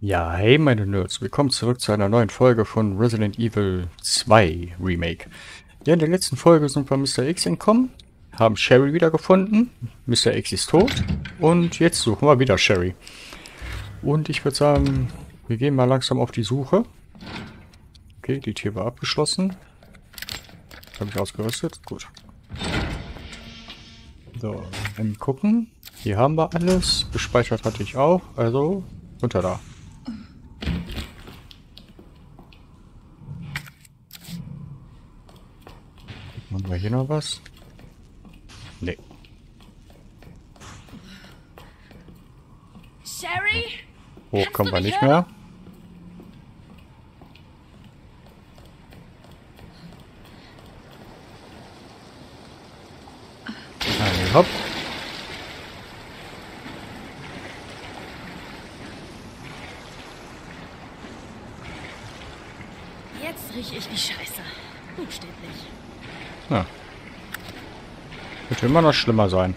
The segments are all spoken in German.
Ja, hey meine Nerds, willkommen zurück zu einer neuen Folge von Resident Evil 2 Remake. Ja, in der letzten Folge sind wir Mr. X entkommen, haben Sherry wiedergefunden, Mr. X ist tot und jetzt suchen wir wieder Sherry. Und ich würde sagen, wir gehen mal langsam auf die Suche. Okay, die Tür war abgeschlossen. Habe ich ausgerüstet? Gut. So, dann gucken. Hier haben wir alles. Gespeichert hatte ich auch, also runter da. Haben wir hier noch was? Nee. Sherry? Hoch kommen wir nicht mehr. Hopp. Jetzt rieche ich wie Scheiße. Buchstäblich. Ja. Könnte immer noch schlimmer sein.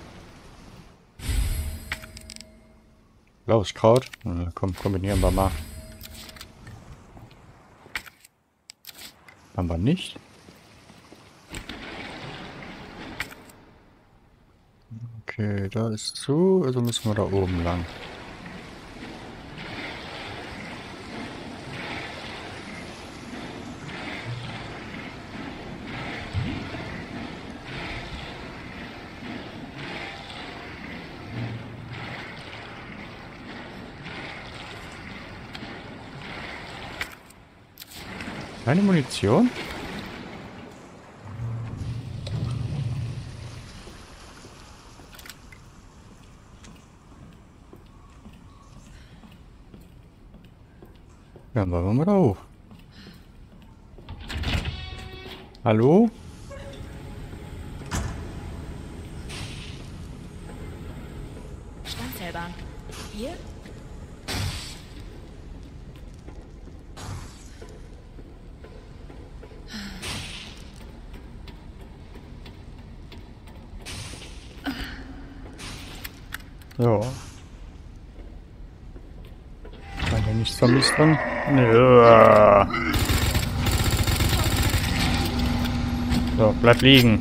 Blaues Kraut. Komm, kombinieren wir mal. Haben wir nicht. Okay, da ist zu. Also müssen wir da oben lang. Keine Munition? Ja, wollen wir mal da hoch. Hallo? Standzählbahn. Hier? Ja. War da nichts Zombies drin? Ja. So, bleib liegen.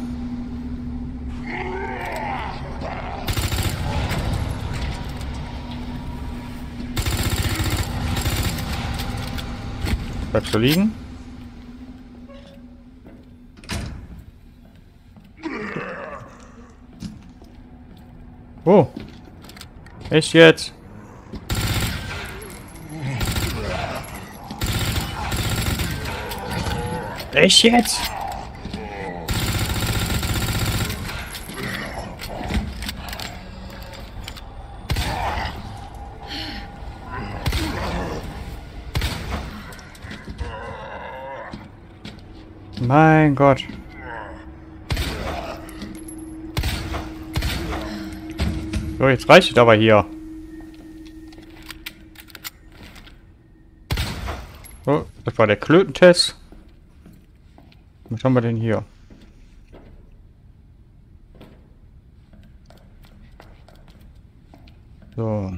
Bleibst du liegen? Oh. Echt jetzt? Echt jetzt? Mein Gott. So, jetzt reicht es aber hier. So, das war der Klötentest. Was haben wir denn hier? So.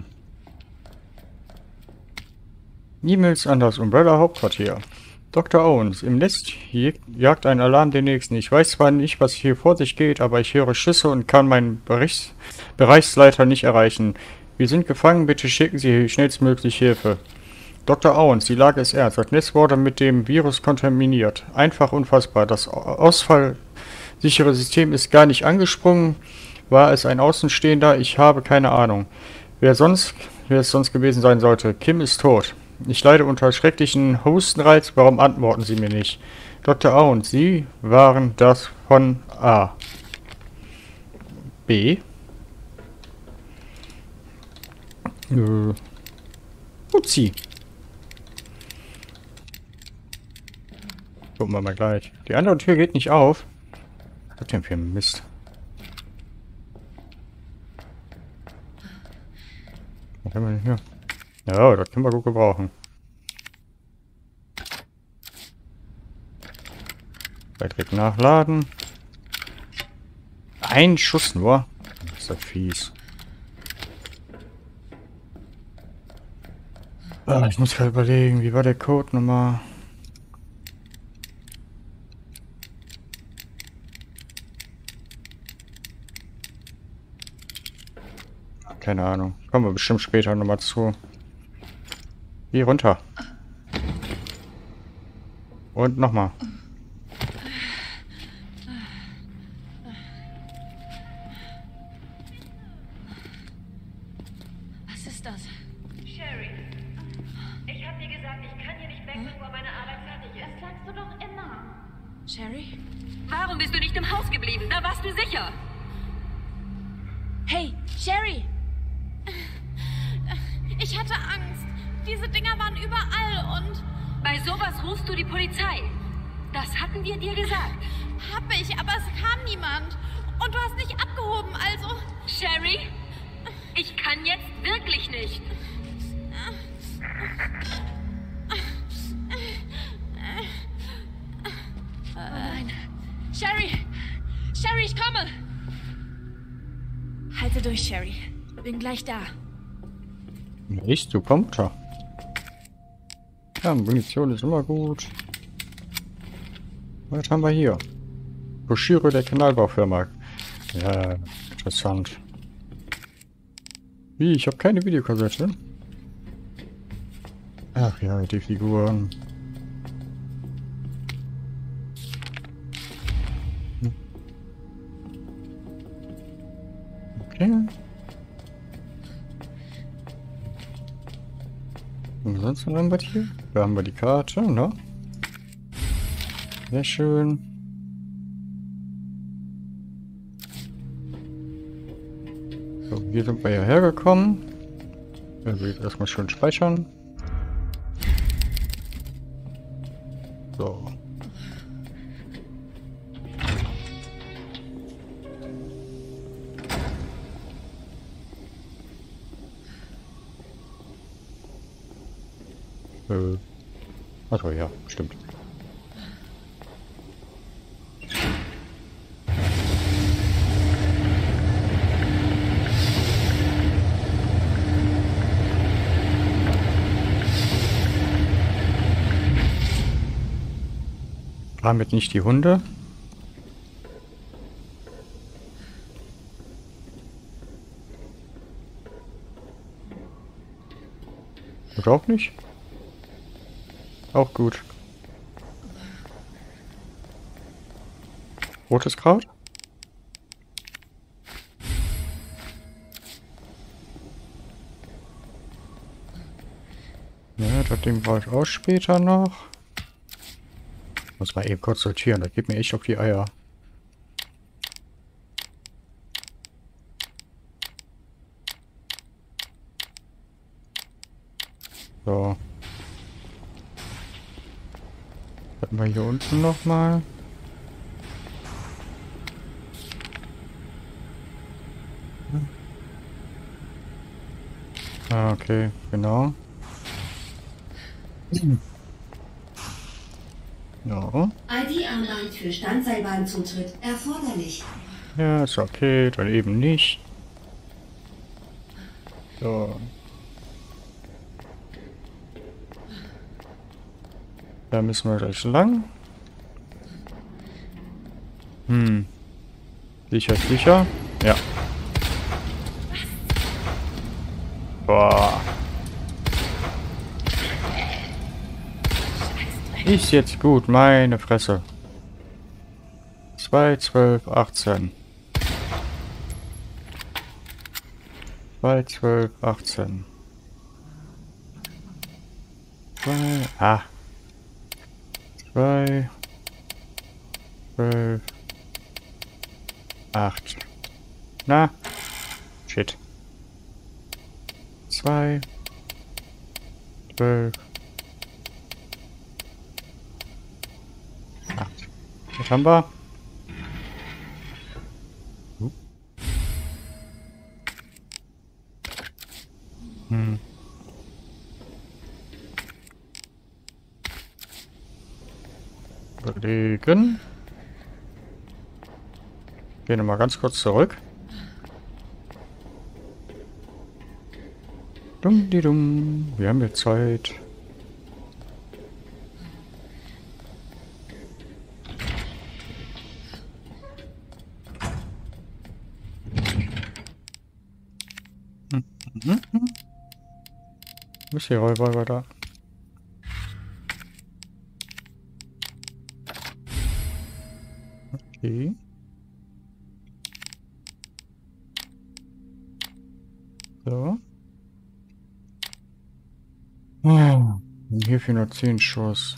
E-Mails an das Umbrella-Hauptquartier. Dr. Owens, im Nest jagt ein Alarm den nächsten. Ich weiß zwar nicht, was hier vor sich geht, aber ich höre Schüsse und kann meinen Bereichsleiter nicht erreichen. Wir sind gefangen, bitte schicken Sie schnellstmöglich Hilfe. Dr. Owens, die Lage ist ernst. Das Netz wurde mit dem Virus kontaminiert. Einfach unfassbar. Das ausfallsichere System ist gar nicht angesprungen. War es ein Außenstehender? Ich habe keine Ahnung. Wer es sonst gewesen sein sollte. Kim ist tot. Ich leide unter schrecklichen Hustenreiz. Warum antworten Sie mir nicht? Dr. Owens, Sie waren das von A. B. Upsi. Gucken wir mal gleich. Die andere Tür geht nicht auf. Was denn für ein Mist? Was haben wir denn hier? Ja, das können wir gut gebrauchen. Direkt nachladen. Ein Schuss nur. Das ist ja fies. Ah, ich muss gerade überlegen, wie war der Code nochmal? Keine Ahnung. Kommen wir bestimmt später nochmal zu. Geh runter. Und nochmal. Was ist das? Sherry, ich hab dir gesagt, ich kann hier nicht weg, bevor meine Arbeit fertig ist. Das sagst du doch immer. Sherry? Warum bist du nicht im Haus geblieben? Da warst du sicher. Hey, Sherry! Ich hatte Angst. Diese Dinger waren überall und... Bei sowas rufst du die Polizei. Das hatten wir dir gesagt. Hab ich, aber es kam niemand. Und du hast nicht abgehoben, also... Sherry, ich kann jetzt wirklich nicht. Nein. Sherry! Sherry, ich komme! Halte durch, Sherry. Bin gleich da. Nicht, du kommst ja. Ja, Munition ist immer gut. Was haben wir hier? Broschüre der Kanalbaufirma. Ja, interessant. Wie? Ich habe keine Videokassette. Ach ja, die Figuren. Okay. Und sonst noch irgendwas hier? Da haben wir die Karte, ne? Sehr schön. So, hier sind wir ja hergekommen. Da will ich erstmal schön speichern. So. Achso, ja, stimmt. Damit nicht die Hunde. Oder auch nicht? Auch gut. Rotes Kraut? Ja, das Ding brauche ich auch später noch. Muss mal eben kurz sortieren, das geht mir echt auf die Eier. So. Hatten wir hier unten nochmal. Ah, okay, genau. Ja. ID-Armband für Standseilbahnzutritt erforderlich. Ja, ist okay, dann eben nicht. So. Da müssen wir gleich lang. Sicher, sicher. Ja. Boah. Ist jetzt gut, meine Fresse. 2, 12, 18. 2, 12, 18. 2, 2, 12, 8. Na, shit. 2, 12, 8. Was haben wir? Überlegen. Gehen wir mal ganz kurz zurück. Dumm, die dumm. Wir haben jetzt Zeit. Wo ist der Revolver da? Okay. So. Oh, und hierfür nur 10 Schuss.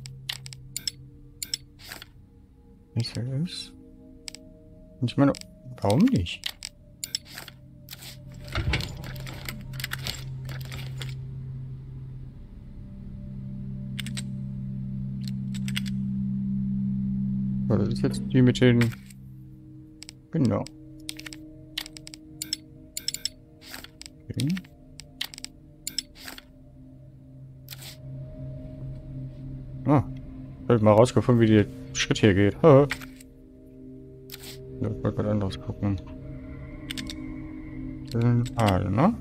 Welcher ist? Und ich meine, warum nicht? So, das ist jetzt die mit den... Genau. Okay. Ah, ich habe mal rausgefunden, wie der Schritt hier geht. Ja, ich wollte was anderes gucken. Das sind alle, ne?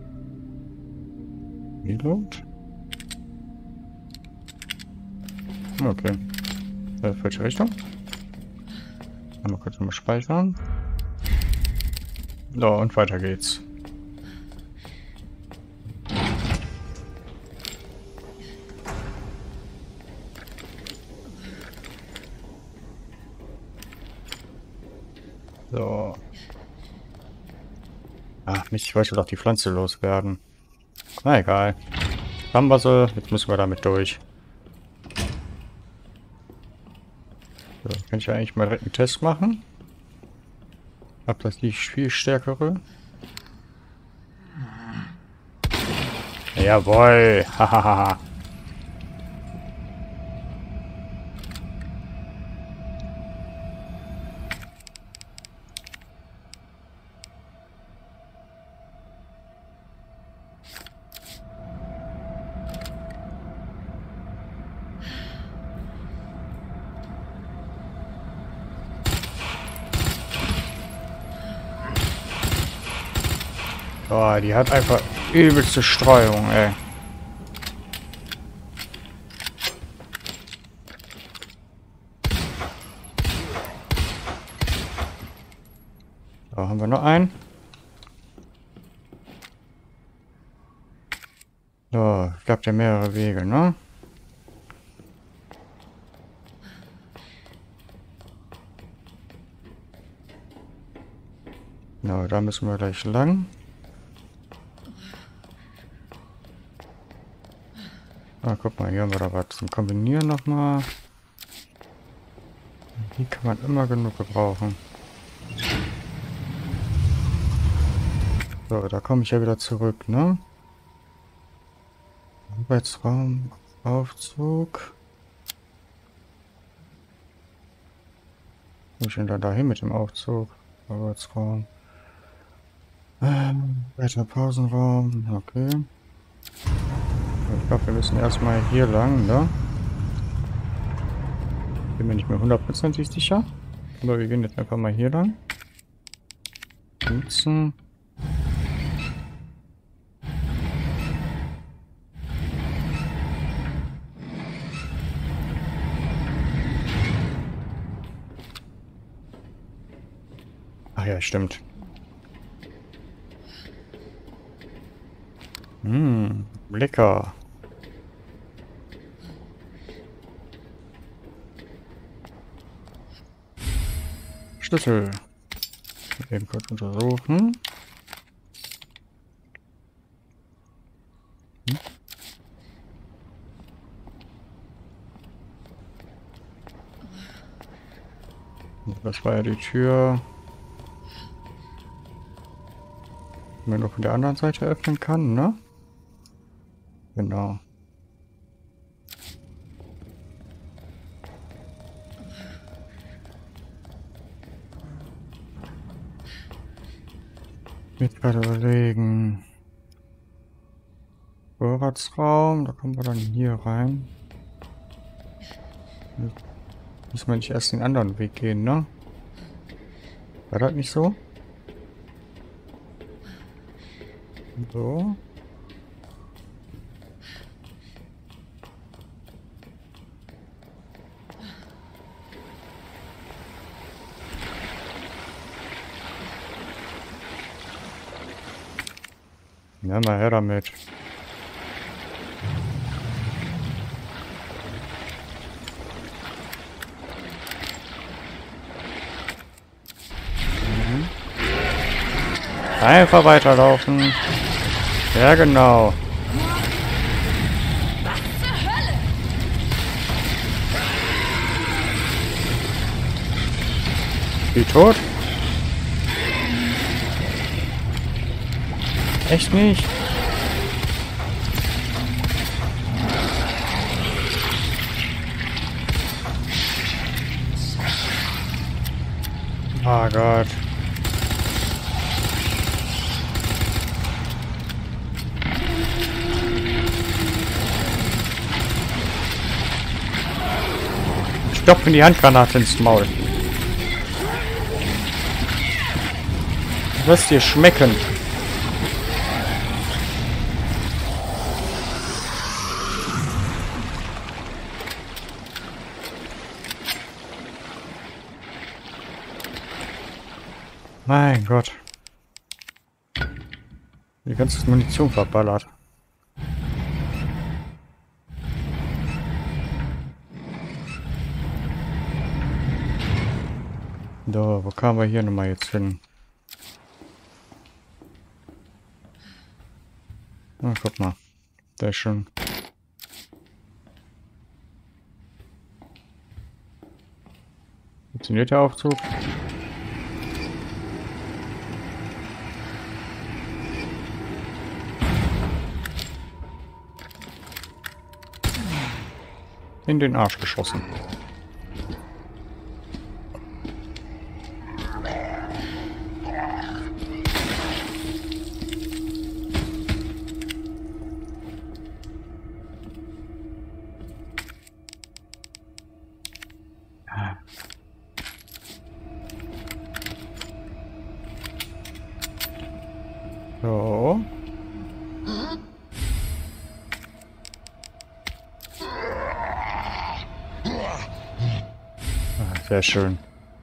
Reload? Okay. Falsche Richtung. Einmal kurz nochmal speichern. So, und weiter geht's. So. Ach Mist, ich wollte doch die Pflanze loswerden. Na egal. Haben wir sie, jetzt müssen wir damit durch. So, kann ich ja eigentlich mal direkt einen Test machen. Hab das die viel stärkere. Jawohl! Hahaha! Oh, die hat einfach übelste Streuung, ey. So, haben wir noch einen. So, es gab ja mehrere Wege, ne? No, da müssen wir gleich lang. Ah, guck mal, hier haben wir da was zum Kombinieren nochmal. Die kann man immer genug gebrauchen. So, da komme ich ja wieder zurück, ne? Arbeitsraum, Aufzug. Wo ist denn da dahin mit dem Aufzug? Arbeitsraum. Weiter Pausenraum, okay. Ich glaube, wir müssen erstmal hier lang, ne? Bin mir nicht mehr hundertprozentig sicher. Aber wir gehen jetzt einfach mal hier lang. Nutzen. Ach ja, stimmt. Lecker. Schlüssel. Eben kurz untersuchen. Das war ja die Tür, die man nur von der anderen Seite öffnen kann, ne? Genau. Mit gerade überlegen. Vorratsraum, da kommen wir dann hier rein. Müssen wir nicht erst den anderen Weg gehen, ne? War das nicht so? So. Ja, mal her damit. Einfach weiterlaufen. Ja, genau. Die tot? Echt nicht? Oh Gott. Stopfen die Handgranate ins Maul. Lass dir schmecken. Mein Gott. Die ganze Munition verballert. So, wo kamen wir hier nochmal jetzt hin? Ah, guck mal. Da ist schon. Funktioniert der Aufzug? In den Arsch geschossen. So. Sehr schön.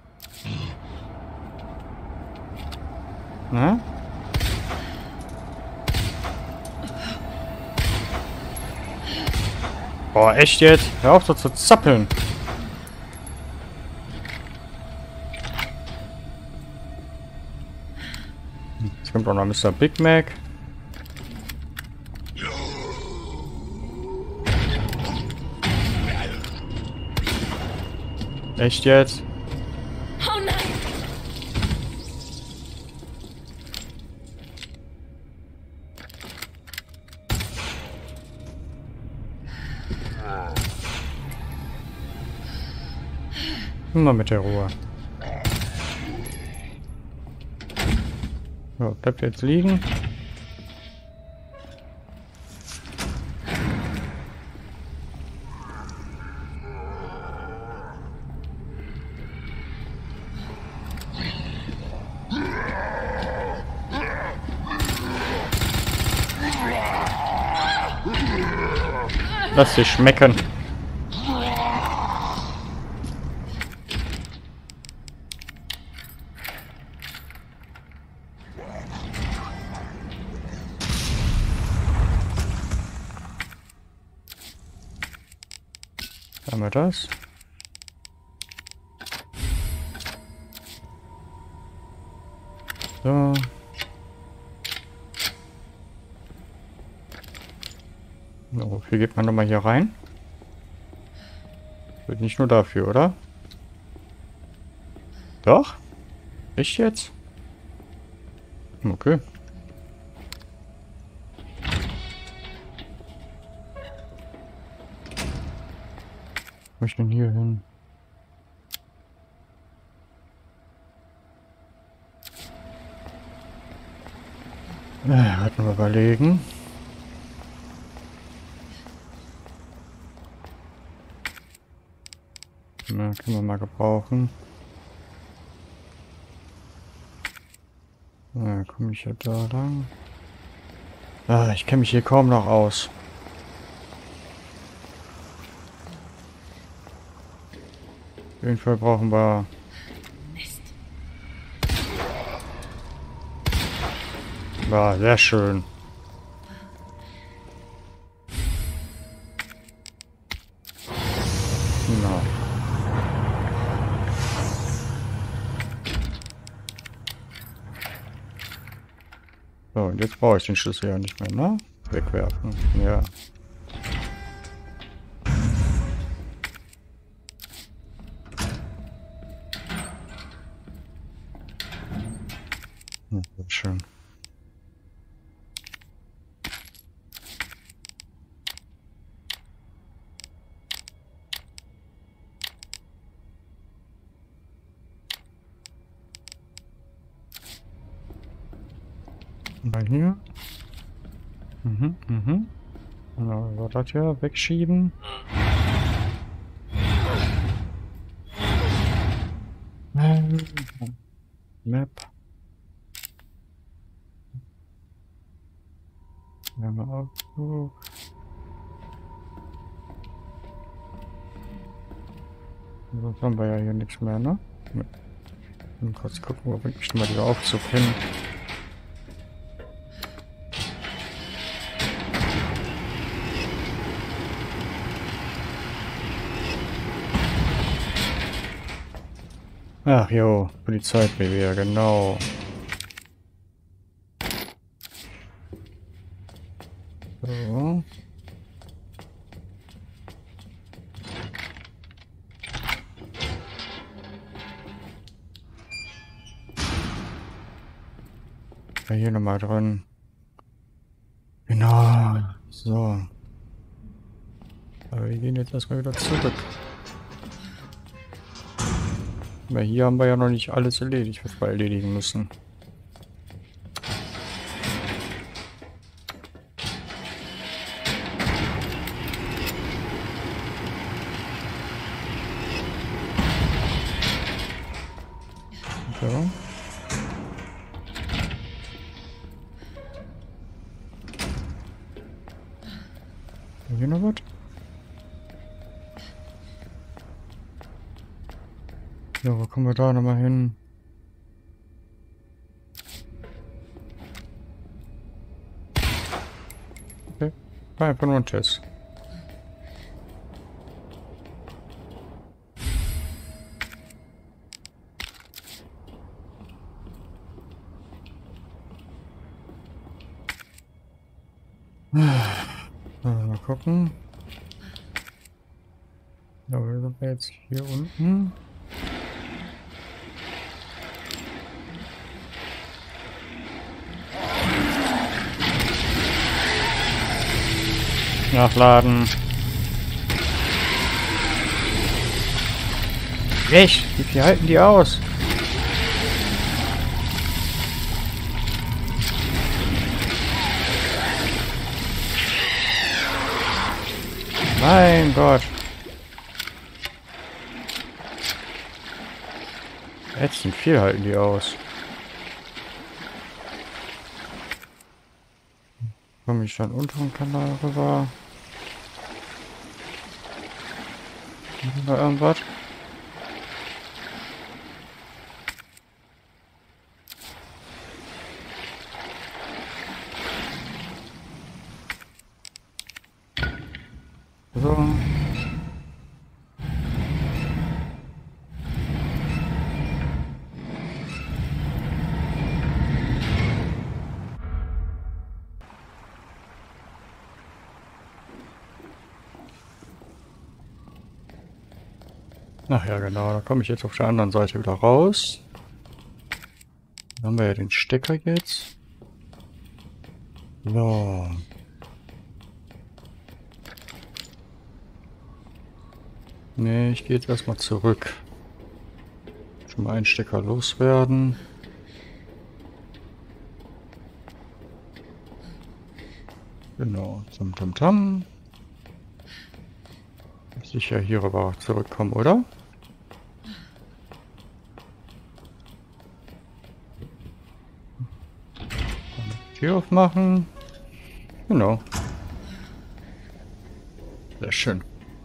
Na? Boah, echt jetzt? Hör auf so zu zappeln. Jetzt kommt auch noch Mr. Big Mac. Echt jetzt? Oh nein! Immer mit der Ruhe. So, bleibt jetzt liegen. Lass dich schmecken. Haben wir das? So. So, wie geht man nochmal hier rein? Wird nicht nur dafür, oder? Doch? Echt jetzt? Okay. Wo ich denn hier hin? Halt mal überlegen. Na, können wir mal gebrauchen. Na, komme ich ja da lang. Ah, ich kenne mich hier kaum noch aus. Auf jeden Fall brauchen wir... War sehr schön. Na. So, und jetzt brauche ich den Schlüssel ja nicht mehr, ne? Wegwerfen. Ja. Sehr schön. Mal hier. Genau, so das hier wegschieben. Map. Ja, mal auf. Sonst haben wir ja hier nichts mehr, ne? Mal kurz gucken, wo bringt mich mal dieser Aufzug hin. Ach jo, Polizeirevier, genau. So. Ja, hier nochmal drin. Genau. So. Aber wir gehen jetzt erstmal wieder zurück. Weil hier haben wir ja noch nicht alles erledigt, was wir erledigen müssen. So. Hier noch was? Ja, wo kommen wir da nochmal hin? Okay, war einfach nur ein Test. Mal gucken. Ja, wir sind jetzt hier unten. Nachladen. Echt? Wie viel halten die aus? Mein Gott. Ätzend viel halten die aus. Komme ich dann unteren Kanal rüber? Haben wir irgendwas? So. Ach ja, genau, da komme ich jetzt auf der anderen Seite wieder raus. Dann haben wir ja den Stecker jetzt. So. Nee, ich gehe jetzt erstmal zurück. Schon mal einen Stecker loswerden. Genau, tam. Sicher hier rüber zurückkommen, oder? Tür aufmachen. Genau. Sehr schön.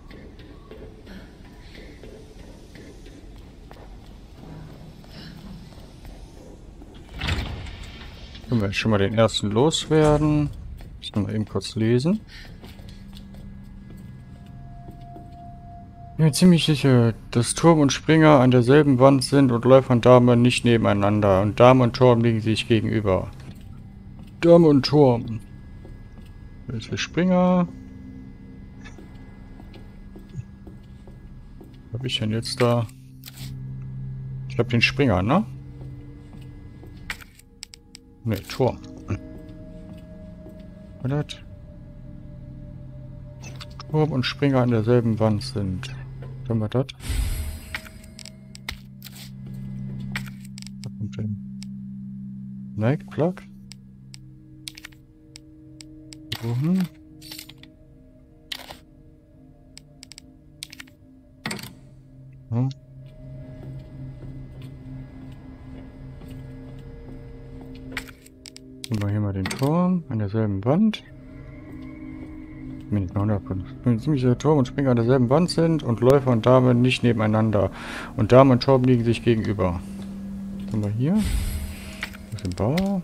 Können wir jetzt schon mal den ersten loswerden. Müssen wir eben kurz lesen. bin mir ziemlich sicher, dass Turm und Springer an derselben Wand sind und Läufer und Dame nicht nebeneinander. Und Dame und Turm liegen sich gegenüber. Dame und Turm. Welche Springer? Was habe ich denn jetzt da? Ich habe den Springer, ne? Ne, Turm. Oder? Turm und Springer an derselben Wand sind. Können wir das? Was kommt denn? Nike Plug? Wohin? Hm. Nehmen wir hier mal den Turm an derselben Wand. Bin nicht mehr 100%. Ich bin ziemlich sicher, Turm und Springer an derselben Wand sind und Läufer und Dame nicht nebeneinander. Und Dame und Turm liegen sich gegenüber. Was haben wir hier? Was ist im Bau?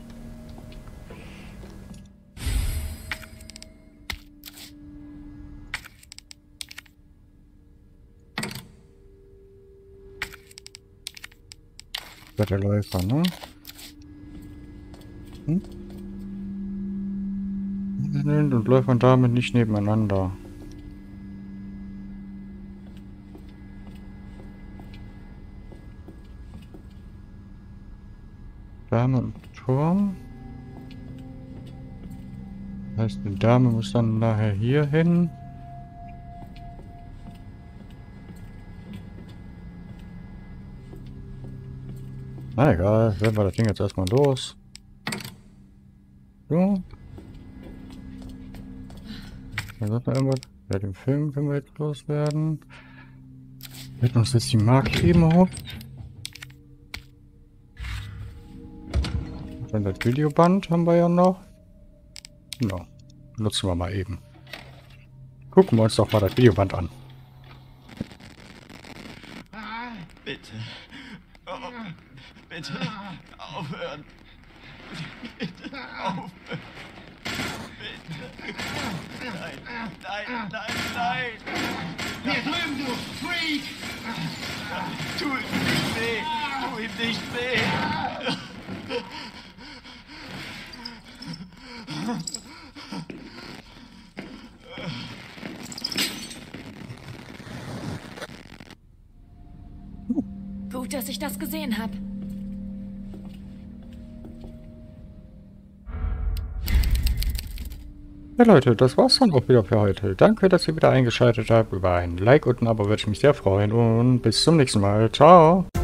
Das ist der Läufer, ne? Hm? Und Läufer und Dame nicht nebeneinander. Dame und Turm. Das heißt, die Dame muss dann nachher hier hin. Na egal, werden wir das Ding jetzt erstmal los. So. Da sagt noch irgendwas. Ja, den Film können wir jetzt loswerden. Wir uns jetzt die Marke eben hoch. Dann das Videoband haben wir ja noch. Ja, nutzen wir mal eben. Gucken wir uns doch mal das Videoband an. Bitte. Oh, bitte. Aufhören. Bitte aufhören. Bitte. Nein, nein, nein, nein. Hier drüben, du Freak! Tu ihm nicht weh. Tu ihm nicht weh. Gut, dass ich das gesehen habe. Ja Leute, das war's dann auch wieder für heute. Danke, dass ihr wieder eingeschaltet habt. Über ein Like und ein Abo würde ich mich sehr freuen. Und bis zum nächsten Mal. Ciao.